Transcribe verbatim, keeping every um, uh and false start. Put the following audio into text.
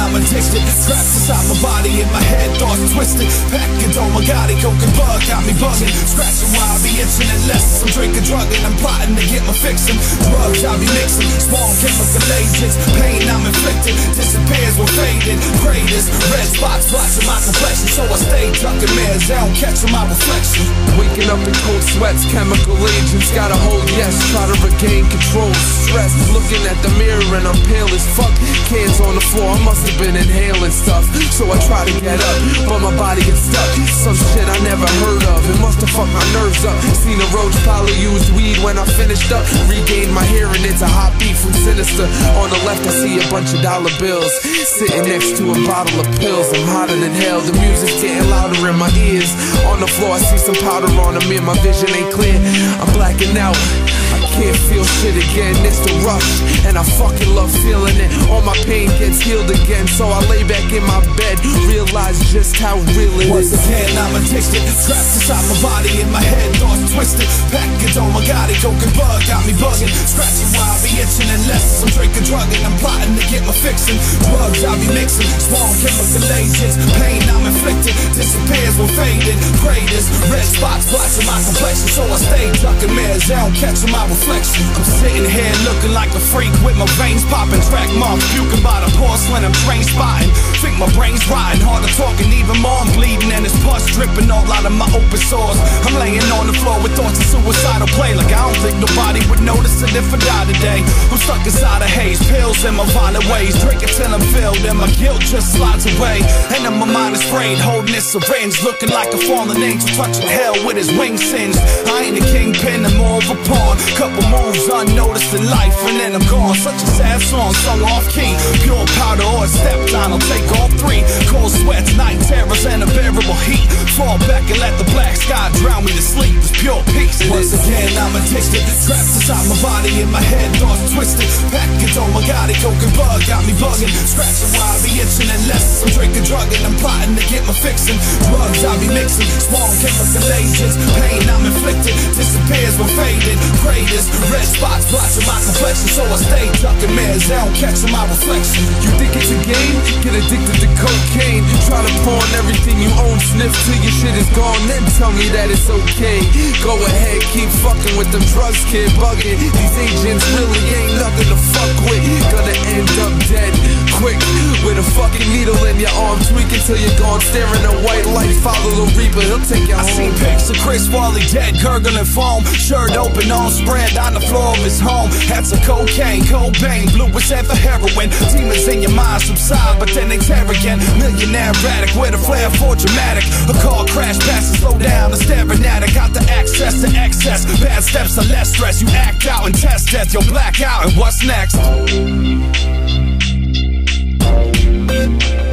I'm addicted. Trapped inside my body, in my head, thoughts twisted. Packing on my Gotti, coke and bug got me bugging. Scratching while I be itching unless I'm drinking, drugging. I'm plotting to get my fixin'. Drugs I be mixing, small chemical agents. Pain I'm inflicted, disappears when fading. Greatest, red spots blotching my complexion, so I stay tucking mirrors, they don't catch my reflection. Waking up in cold sweats, chemical agents. Gotta hold yes, try to regain control. Stress, looking at the mirror and I'm pale as fuck. Cans on the floor, I must have been inhaling stuff. So I try to get up, but my body gets stuck. Some shit I never heard of, it must have fucked my nerves up. Seen a roach probably used weed when I finished up. Regained my hearing, it's a hot beat from Sinister. On the left I see a bunch of dollar bills, sitting next to a bottle of pills. I'm hotter than hell, the music's getting louder in my ears. On the floor I see some powder on them, my vision ain't clear. I'm blacking out, I can't feel shit again. It's the rush, and I fucking love feeling it. All my pain gets healed again, so I lay back in my bed, realize just how real it Once is. again I'm addicted, trapped inside my body, in my head, thoughts twisted. Package on my Gotti, coke and bug got me bugging. Scratching while I be itching unless I'm drinking, drugging. I'm plotting to get my fixin'. Drugs I be mixing, small chemical agents. Pain I'm inflicted, disappears when fading. Greatest, red spots blotching my complexion, so I stay tucking mirrors, they don't catch my reflection. I'm sitting here looking like a freak with my veins popping. Track marks puking by the porcelain, I'm train spotting. Think my brain's rotting, hard to talk and even more I'm bleeding. And it's pus dripping all out of my open sores. I'm laying on the floor with thoughts of suicidal play. Like I don't think nobody would notice it if I die today. I'm stuck inside a haze, pills in my violent ways. Drinking till I'm filled and my guilt just slides away. And then my mind is frayed, holding this syringe, looking like a fallen angel touching hell with his wings singed. I ain't a kingpin, I'm more of a pawn. Couple moves unnoticed in life and then I'm gone. Such a sad song, sung off key. Pure powder or a step down, I'll take all three. Cold sweats, night terrors and unbearable heat. Fall back and let the black sky drown me to sleep. It's pure peace. Once again I'm addicted, trapped inside my body, in my head, thoughts twisted. Package on my Gotti, coke and bug got me bugging. Scratching while I be itching unless I'm drinking, drugging. I'm plotting to get my fixin'. Drugs I be mixing, small chemical agents. Pain I'm inflicted, disappears when fading. Greatest, red spots blotching my complexion, so I stay tucking mirrors, they don't catch my reflection. You think it's a game? Get addicted to cocaine. Try to pawn everything you own, sniff till your shit is gone, then tell me that it's okay. Go ahead, keep fucking with them drugs, kid, bugging. These agents really ain't nothing to fuck with. Gonna end up dead quick with a fucking needle in your arm, tweaking till you're gone, staring at white light. Follow the reaper, he'll take you home. I seen pics of Chris Farley dead, gurgling foam, shirt open, arm spread on the floor of his home. Had some cocaine, Cobain, blue was ever heroin. Demons in your mind subside, but then they tear again. Millionaire addict with a flair for dramatic. A car crash passes, slow down, I'm staring at it. Got the access to excess, bad steps are less stress. You act out and test death, you'll black out, and what's next?